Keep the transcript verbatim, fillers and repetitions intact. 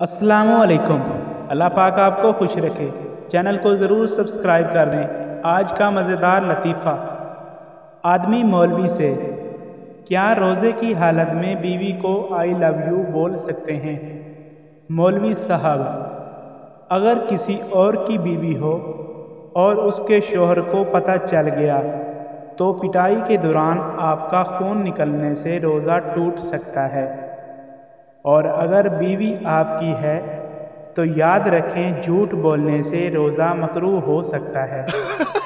अस्सलामुअलैकुम। अल्लाह पाक आपको खुश रखे। चैनल को ज़रूर सब्सक्राइब कर दें। आज का मज़ेदार लतीफ़ा। आदमी मौलवी से, क्या रोज़े की हालत में बीवी को आई लव यू बोल सकते हैं? मौलवी साहब, अगर किसी और की बीवी हो और उसके शोहर को पता चल गया तो पिटाई के दौरान आपका खून निकलने से रोज़ा टूट सकता है। और अगर बीवी आपकी है तो याद रखें, झूठ बोलने से रोज़ा मकरूह हो सकता है।